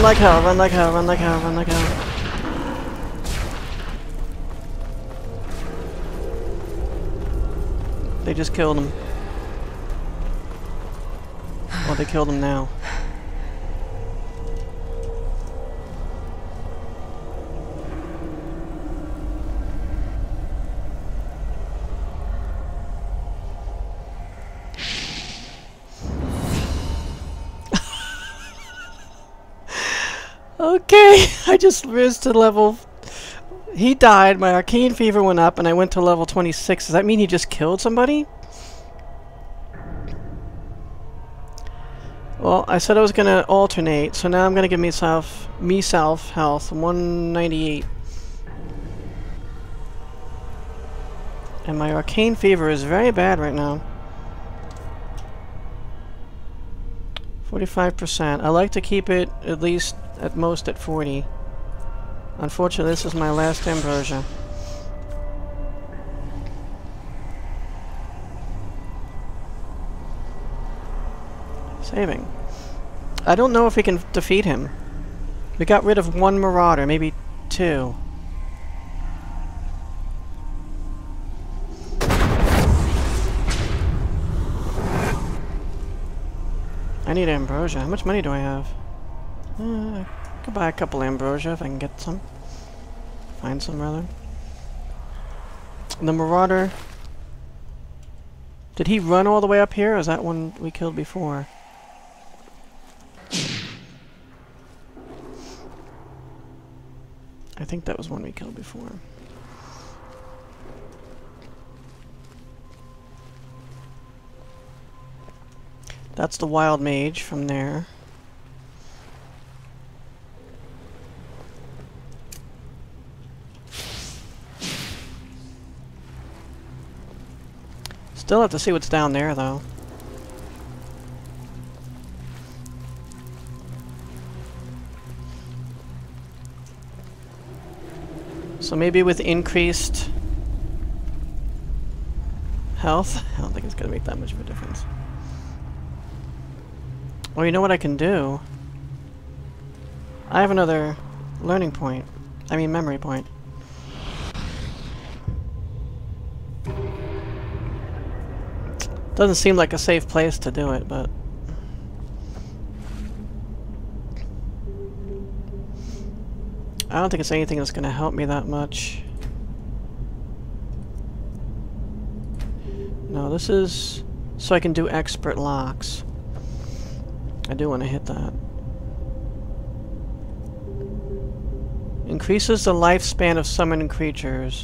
run like hell, run like hell, run like hell, run like hell. They just killed him. Well, they killed him now. Okay, I just rose to level... He died, my arcane fever went up, and I went to level 26. Does that mean he just killed somebody? Well, I said I was gonna alternate, so now I'm gonna give myself health, 198. And my arcane fever is very bad right now. 45%. I like to keep it at least at most at 40. Unfortunately, this is my last ambrosia. Saving. I don't know if we can defeat him. We got rid of one marauder, maybe two. I need ambrosia. How much money do I have? I could buy a couple ambrosia if I can get some. Find some, rather. The marauder... Did he run all the way up here, or is that one we killed before? I think that was one we killed before. That's the wild mage from there. Still have to see what's down there, though. So maybe with increased health, I don't think it's gonna make that much of a difference. Well, you know what I can do? I have another learning point. I mean, memory point. Doesn't seem like a safe place to do it, but... I don't think it's anything that's going to help me that much. No, this is so I can do expert locks. I do want to hit that. Increases the lifespan of summoned creatures.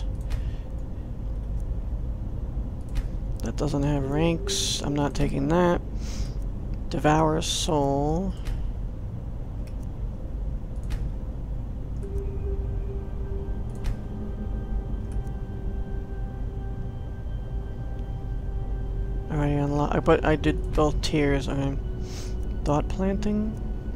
That doesn't have ranks. I'm not taking that. Devour soul. Already unlocked, but I did both tiers. Okay. Thought planting.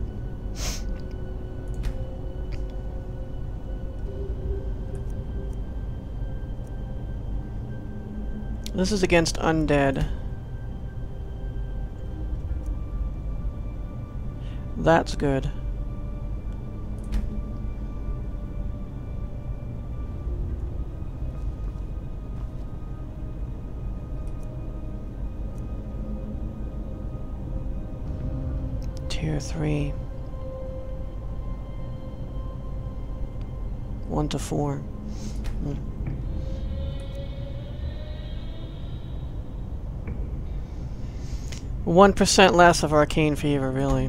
This is against undead. That's good. Tier 3. 1 to 4. 1% less of arcane fever, really.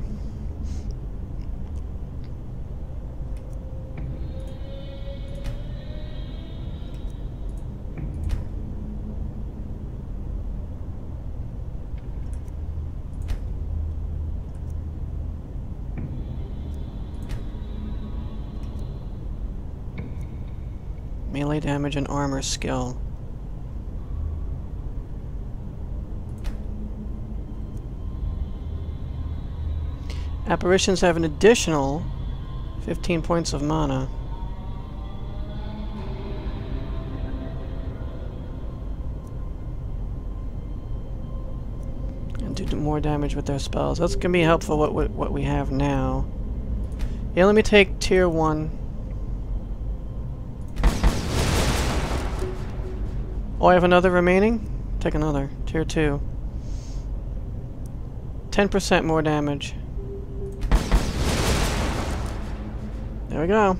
Melee damage and armor skill. Apparitions have an additional 15 points of mana. And do more damage with their spells. That's going to be helpful what we have now. Yeah, let me take tier 1. Oh, I have another remaining? Take another. Tier 2. 10% more damage. There we go.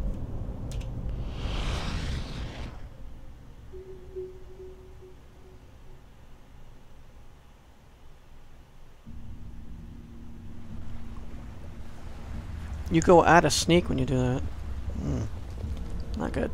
You go out of sneak when you do that. Not good.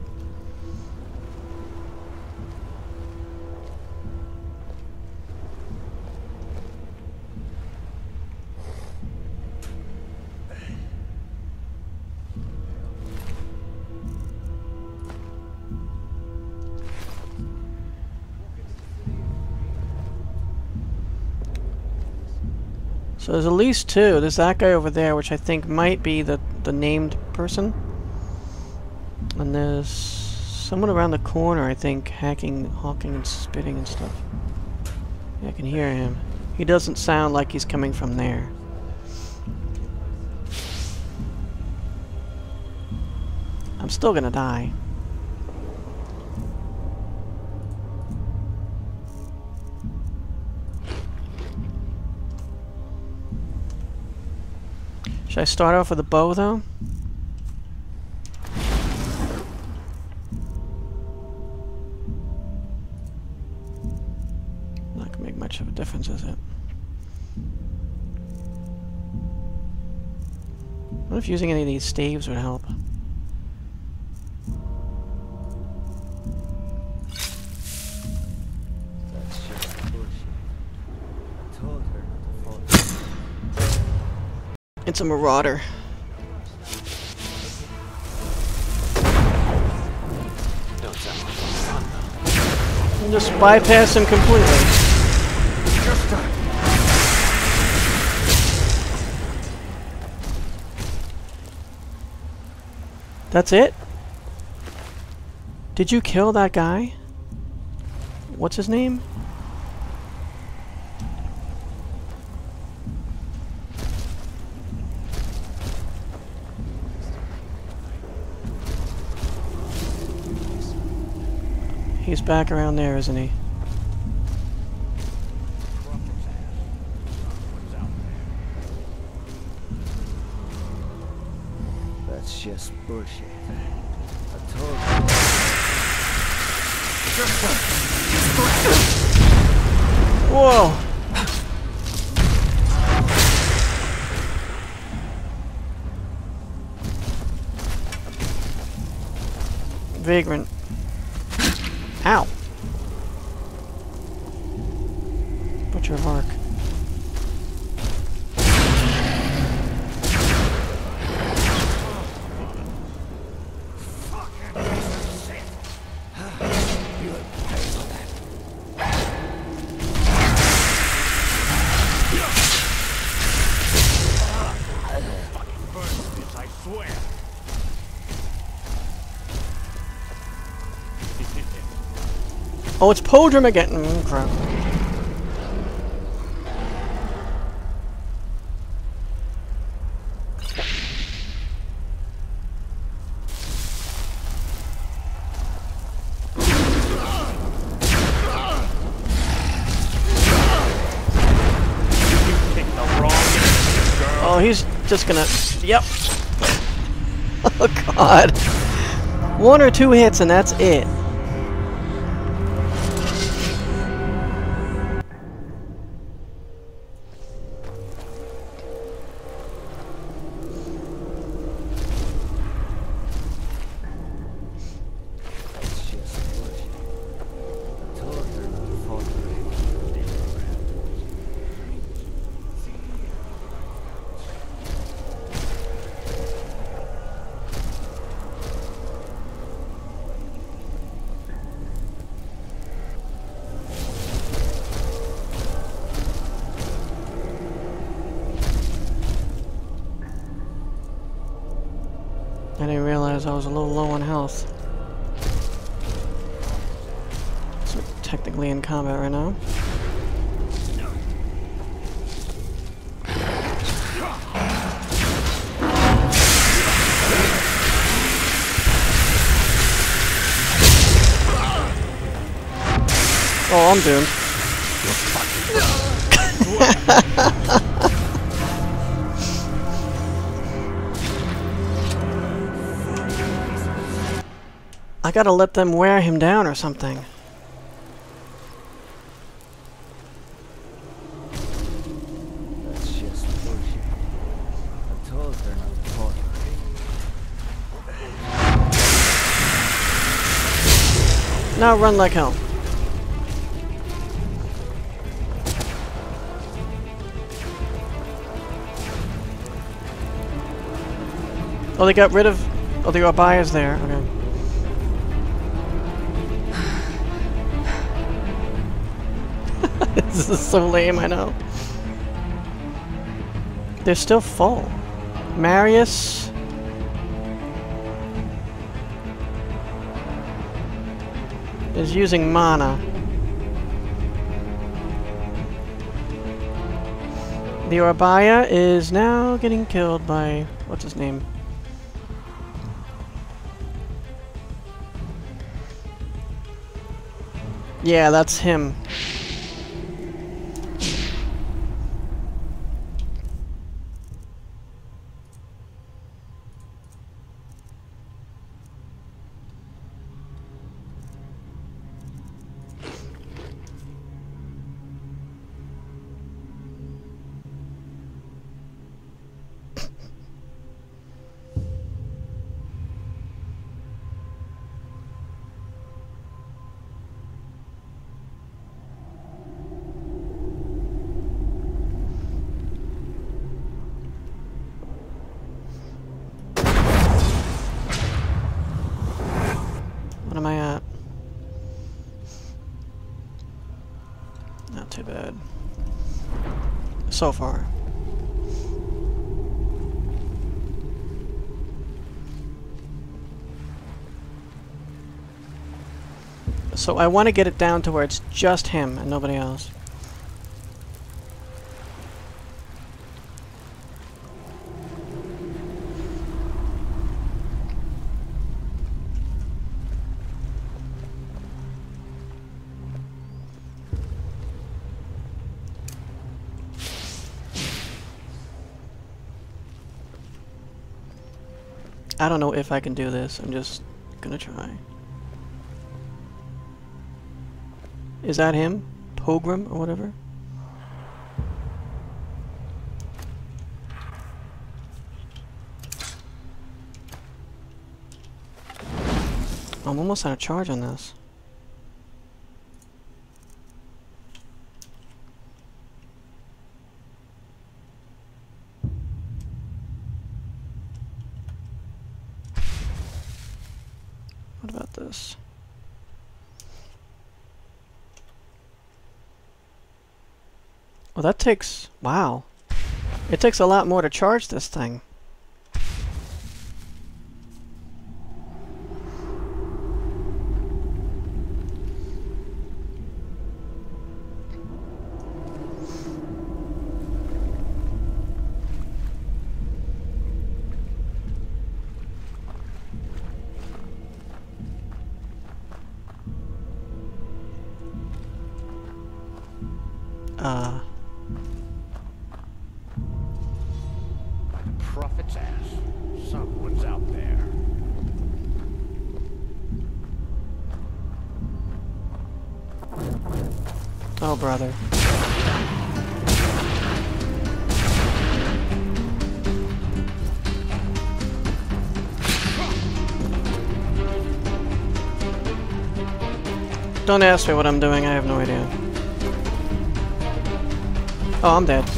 So there's at least 2. There's that guy over there, which I think might be the named person. And there's someone around the corner, I think, hawking and spitting and stuff. Yeah, I can hear him. He doesn't sound like he's coming from there. I'm still gonna die. Should I start off with a bow, though? Not gonna make much of a difference, is it? I wonder if using any of these staves would help. It's a marauder. And just bypass him completely. That's it? Did you kill that guy? What's his name? He's back around there, isn't he? That's just bullshit. I told you. Whoa! Vagrant. Ow! Butcher Hark. Oh, it's Podrim again. Crap. Oh, he's just gonna... Yep. Oh, God. 1 or 2 hits and that's it. I didn't realize I was a little low on health. So technically in combat right now. Oh, I'm doomed. I gotta let them wear him down or something. That's just bullshit. I told her not to talk. Now run like hell. Oh, they got rid of... Oh, the Orbaya's there. Okay. This is so lame, I know. They're still full. Marius... is using mana. The Orbaya is now getting killed by... what's his name? Yeah, that's him. What am I at? Not too bad. So far. So I want to get it down to where it's just him and nobody else. I don't know if I can do this. I'm just gonna try. Is that him? Podrim or whatever? I'm almost out of charge on this. What about this? Well, that takes... wow. It takes a lot more to charge this thing. Prophet's ass. Someone's out there. Oh, brother. Don't ask me what I'm doing, I have no idea. Oh, I'm dead.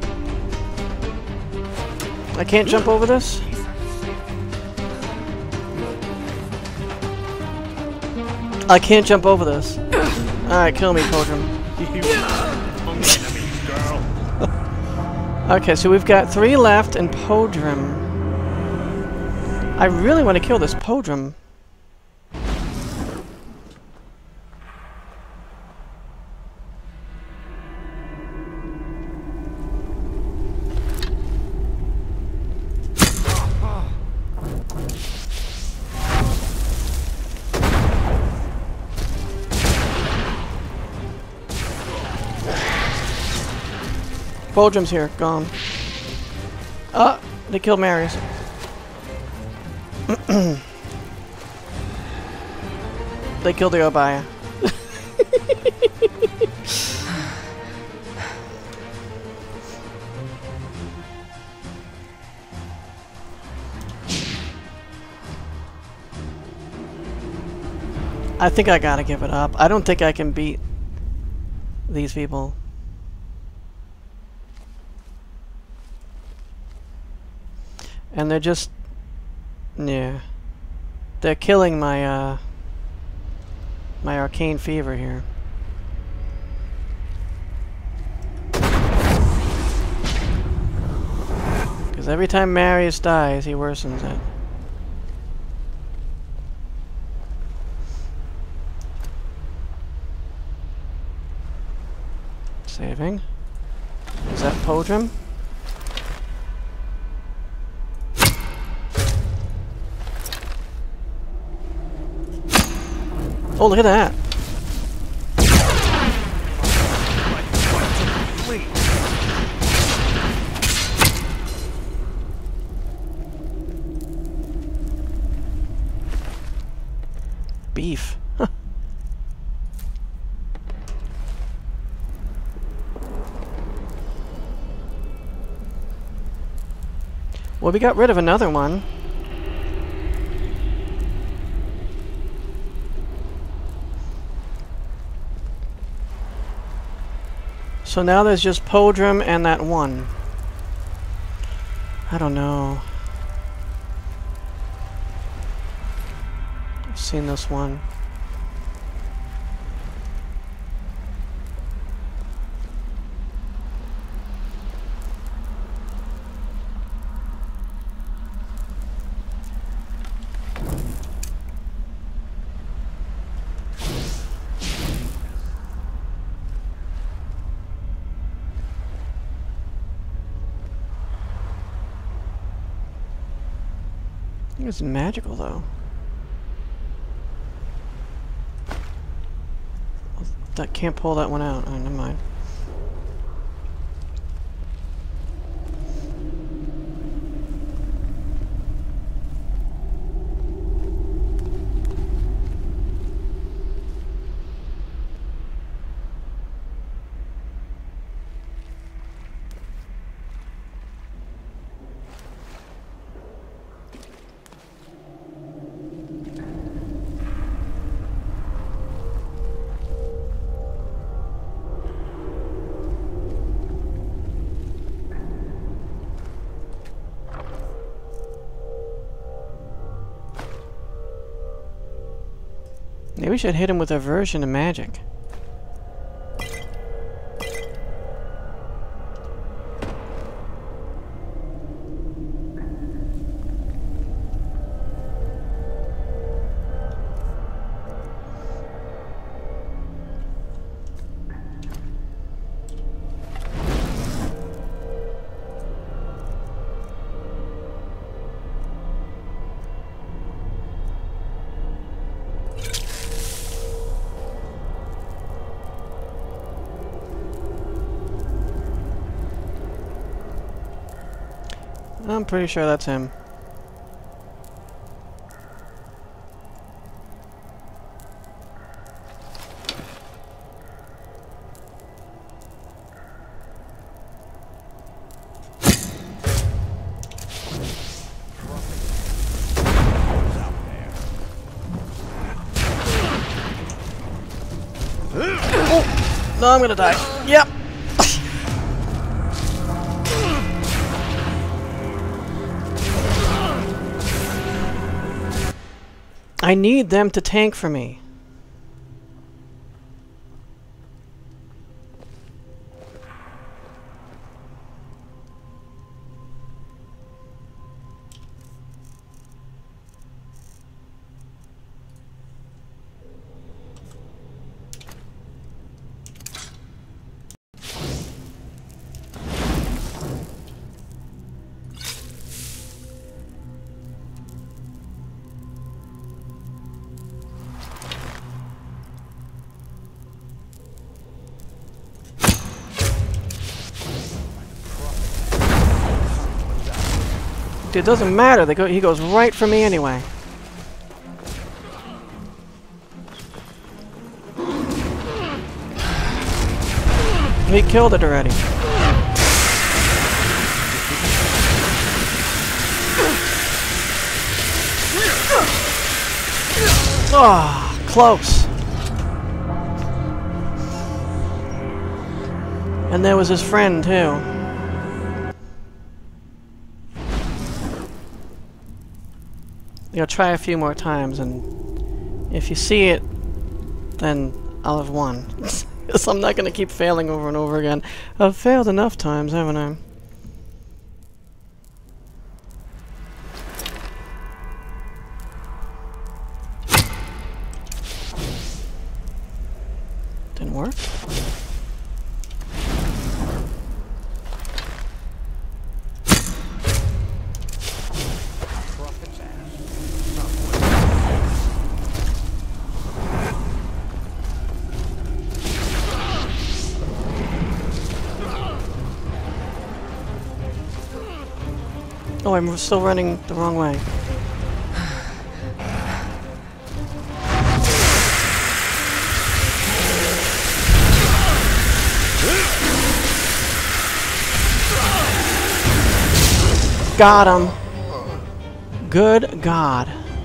I can't jump over this? I can't jump over this. Alright, kill me, Podrim. Okay, so we've got 3 left and Podrim. I really want to kill this Podrim. Podrim's here. Gone. Ah! They killed Marius. They killed the Obaya. I think I gotta give it up. I don't think I can beat these people. And they're just... yeah. They're killing my, my arcane fever here. Because every time Marius dies, he worsens it. Saving. Is that Podrim? Oh, look at that! Beef. Huh. Well, we got rid of another one. So now there's just Podrim and that one. I don't know. I've seen this one. I think it's magical, though. That can't pull that one out. Oh, never mind. Maybe we should hit him with a version of magic. I'm pretty sure that's him. Oh, no, I'm gonna die. Yep. I need them to tank for me. It doesn't matter. He goes right for me anyway. He killed it already. Oh, close. And there was his friend, too. You'll try a few more times, and if you see it, then I'll have won. Because I'm not going to keep failing over and over again. I've failed enough times, haven't I? Didn't work. Oh, I'm still running the wrong way. Got him. Good God.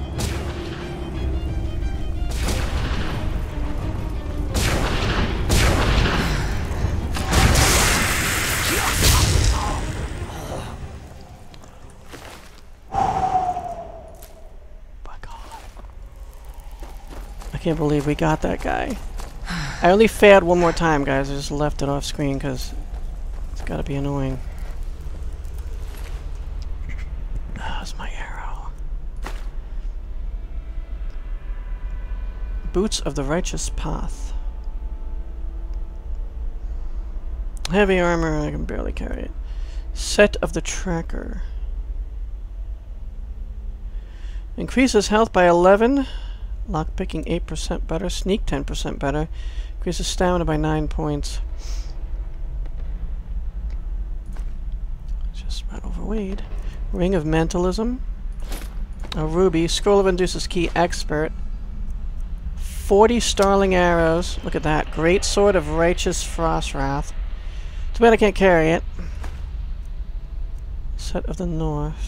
I can't believe we got that guy. I only failed one more time, guys. I just left it off screen because it's gotta be annoying. That's my arrow. Boots of the Righteous Path. Heavy armor, I can barely carry it. Set of the Tracker. Increases health by 11. Lockpicking 8% better. Sneak 10% better. Increases stamina by 9 points. Just right over Wade. Ring of Mentalism. A ruby. Scroll of Induces Key Expert. 40 Starling Arrows. Look at that. Great Sword of Righteous Frostwrath. Too bad I can't carry it. Set of the North.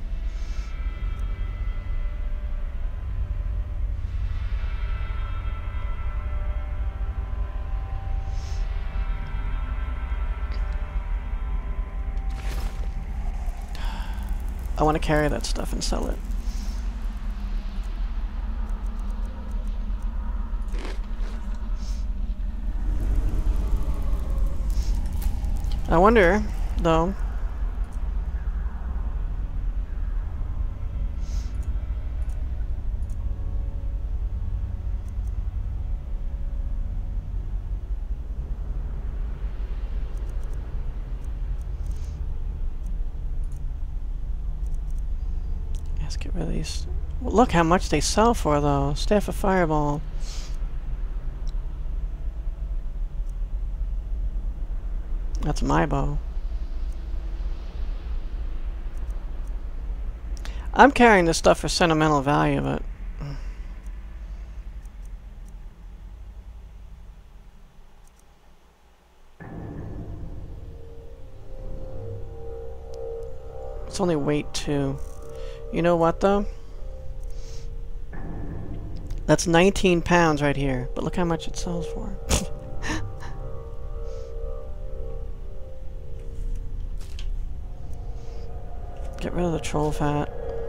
I want to carry that stuff and sell it. I wonder, though. Let's get rid of these. Well, look how much they sell for, though. Staff of Fireball. That's my bow. I'm carrying this stuff for sentimental value, but... it's only weight 2. You know what, though? That's 19 pounds right here, but look how much it sells for. Get rid of the troll fat.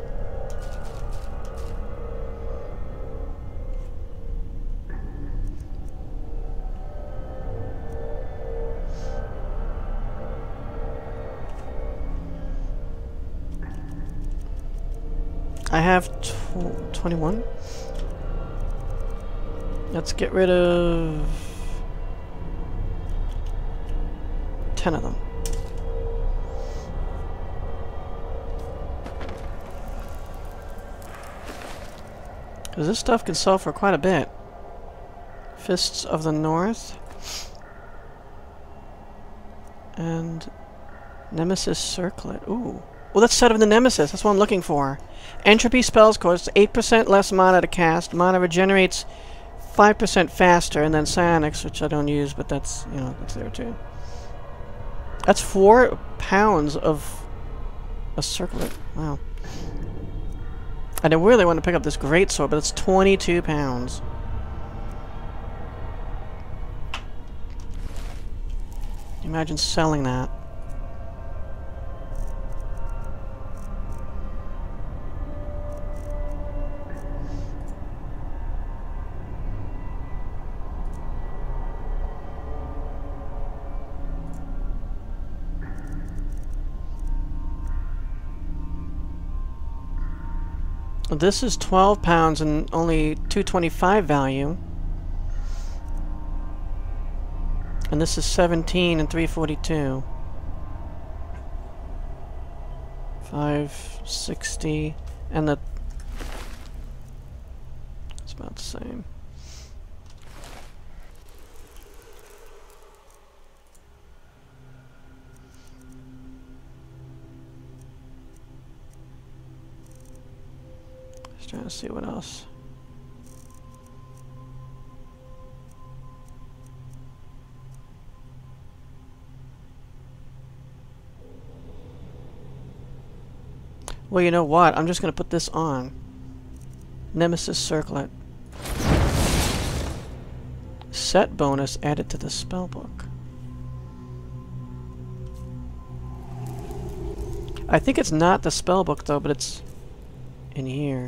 I have 21. Let's get rid of 10 of them. Because this stuff can sell for quite a bit. Fists of the North. And Nemesis Circlet. Ooh. Well, that's set of the Nemesis. That's what I'm looking for. Entropy spells cost 8% less mana to cast. Mana regenerates 5% faster, and then psionics, which I don't use, but that's, you know, that's there too. That's 4 pounds of a circlet. Wow. I really want to pick up this greatsword, but it's 22 pounds. Imagine selling that. This is 12 pounds and only 225 value. And this is 17 and 342. 560 and the it's about the same. Just trying to see what else. Well, you know what? I'm just going to put this on. Nemesis Circlet. Set bonus added to the spellbook. I think it's not the spellbook though, but it's in here.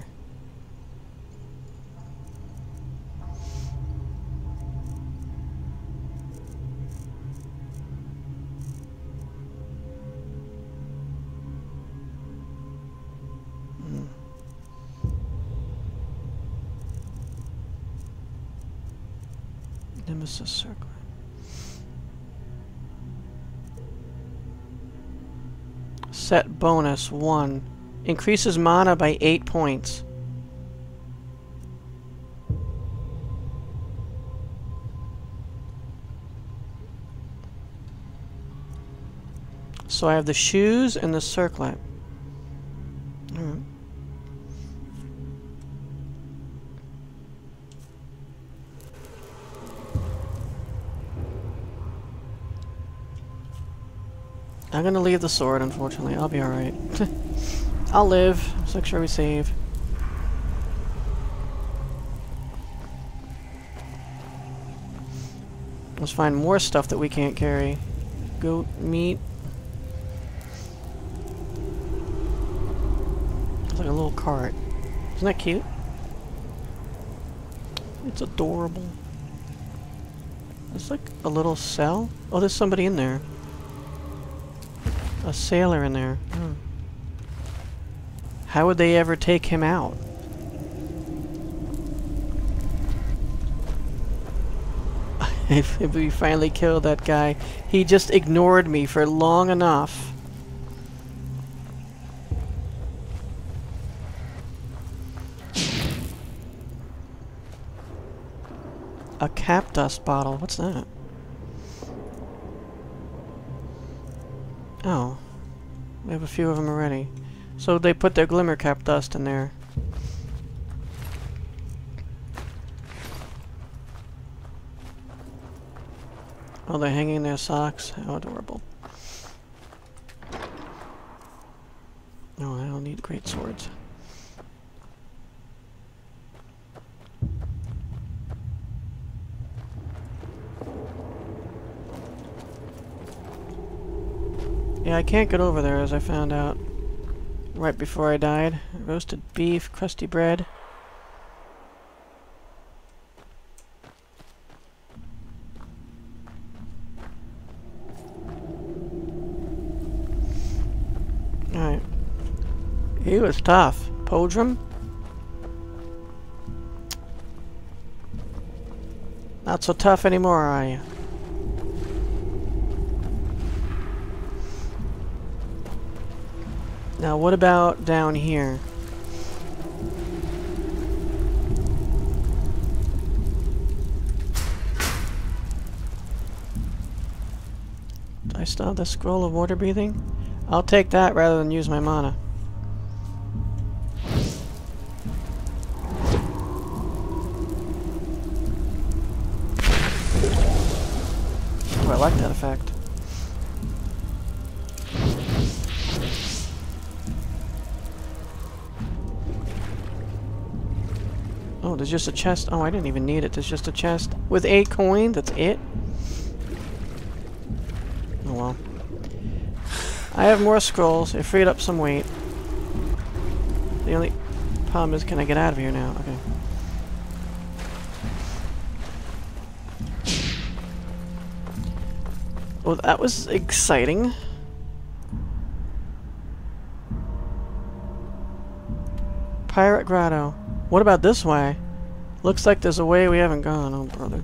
Nemesis Circlet. Set bonus 1. Increases mana by 8 points. So I have the shoes and the circlet. Alright. I'm gonna leave the sword, unfortunately. I'll be alright. I'll live. Let's make sure we save. Let's find more stuff that we can't carry. Goat meat. It's like a little cart. Isn't that cute? It's adorable. It's like a little cell. Oh, there's somebody in there. A sailor in there. Hmm. How would they ever take him out? If we finally killed that guy, he just ignored me for long enough. A cap dust bottle. What's that? Oh, we have a few of them already. So they put their glimmer cap dust in there. Oh, they're hanging their socks. How adorable. No, I don't need great swords. Yeah, I can't get over there, as I found out right before I died. Roasted beef, crusty bread. Alright. He was tough. Podrim? Not so tough anymore, are you? Now, what about down here? Do I still have the scroll of water breathing? I'll take that rather than use my mana. Oh, I like that effect. Oh, there's just a chest. Oh, I didn't even need it. There's just a chest with 8 coin. That's it? Oh well. I have more scrolls. I freed up some weight. The only problem is, can I get out of here now? Okay. Well, that was exciting. Pirate Grotto. What about this way? Looks like there's a way we haven't gone. Oh, brother.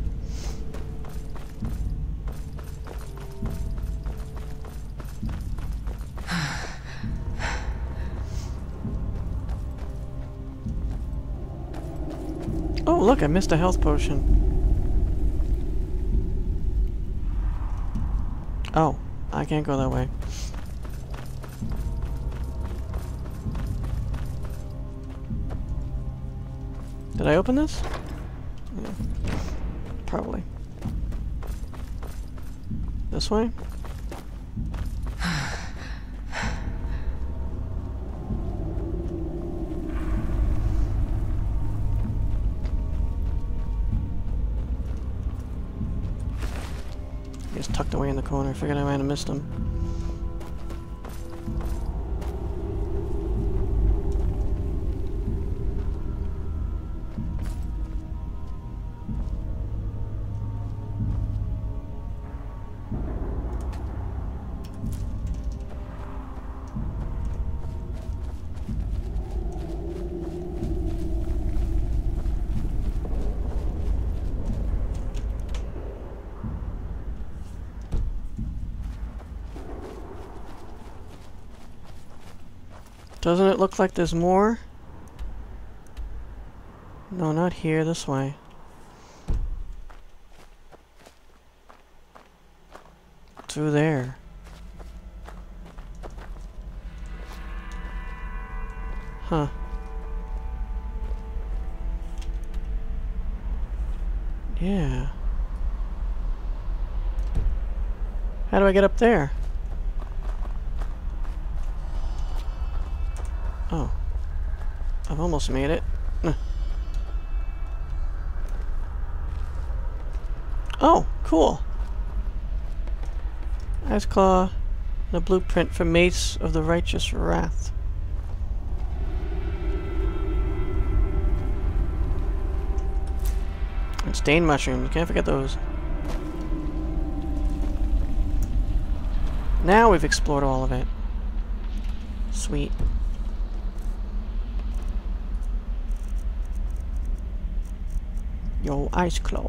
Oh, look, I missed a health potion. Oh, I can't go that way. Did I open this? Yeah. Probably. This way? He's tucked away in the corner. I figured I might have missed him. Doesn't it look like there's more? No, not here, this way. Through there. Huh. Yeah. How do I get up there? Oh. I've almost made it. Oh, cool. Ice Claw, the blueprint for Mace of the Righteous Wrath. And stain mushrooms, can't forget those. Now we've explored all of it. Sweet. Yo, Ice Claw.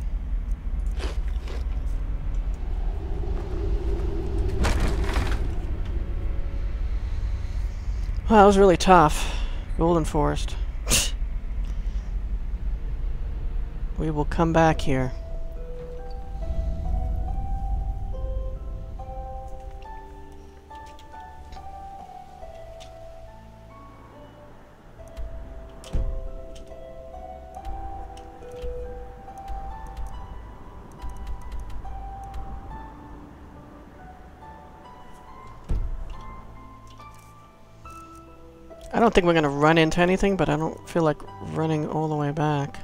Well, that was really tough. Golden Forest. We will come back here. I don't think we're gonna run into anything, but I don't feel like running all the way back.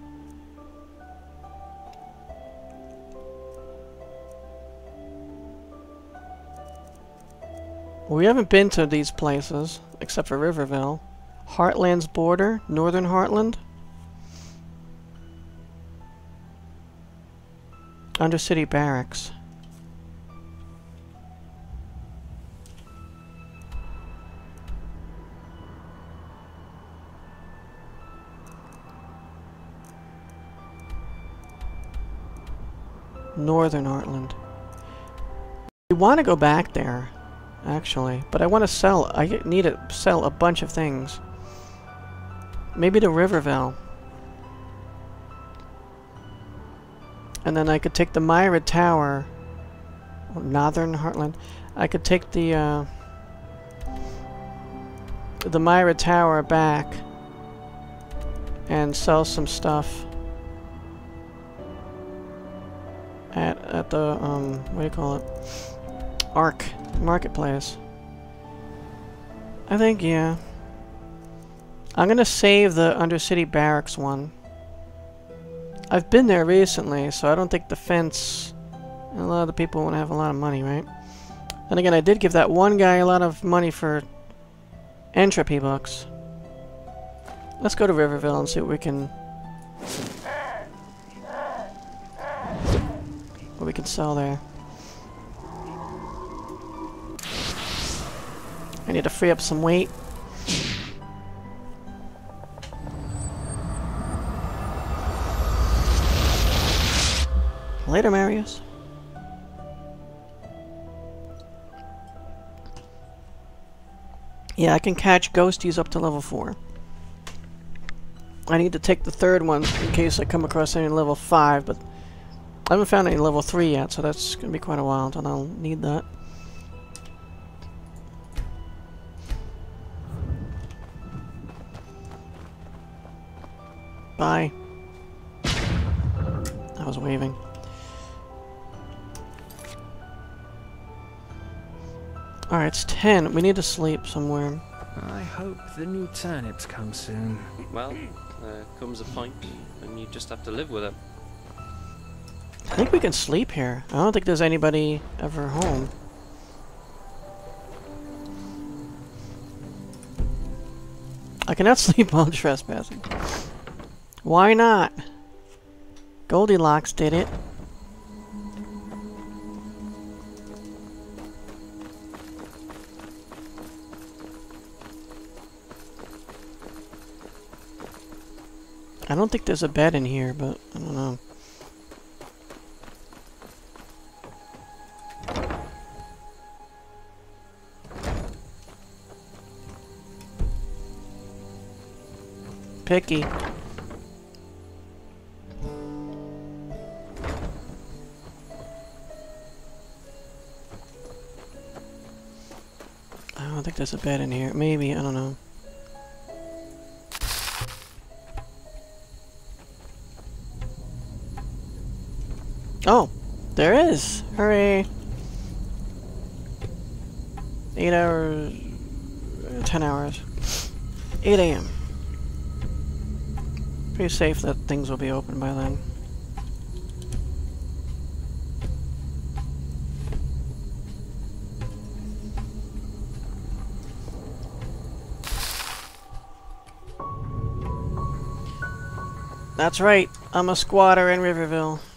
Well, we haven't been to these places, except for Riverville. Heartland's border, Northern Heartland. Undercity Barracks. Northern Heartland. We want to go back there, actually, but I want to sell. I need to sell a bunch of things. Maybe to Riverville. And then I could take the Myra Tower, or Northern Heartland. I could take the the Myra Tower back and sell some stuff at the what do you call it? Ark Marketplace. I think, yeah. I'm gonna save the Undercity Barracks one. I've been there recently, so I don't think the fence... A lot of the people won't have a lot of money, right? Then again, I did give that one guy a lot of money for entropy books. Let's go to Riverville and see what we can sell there. I need to free up some weight. Later, Marius. Yeah, I can catch ghosties up to level 4. I need to take the third one in case I come across any level 5, but I haven't found any level 3 yet, so that's going to be quite a while until I'll need that. Bye. I was waving. Alright, it's 10. We need to sleep somewhere. I hope the new turnips come soon. Well, there comes a point, and you just have to live with it. I think we can sleep here. I don't think there's anybody ever home. I cannot sleep while trespassing. Why not? Goldilocks did it. I don't think there's a bed in here, but I don't know. Picky. I don't think there's a bed in here. Maybe, I don't know. Oh, there is! Hooray! 8 hours... 10 hours. 8 AM. Pretty safe that things will be open by then. That's right, I'm a squatter in Riverville.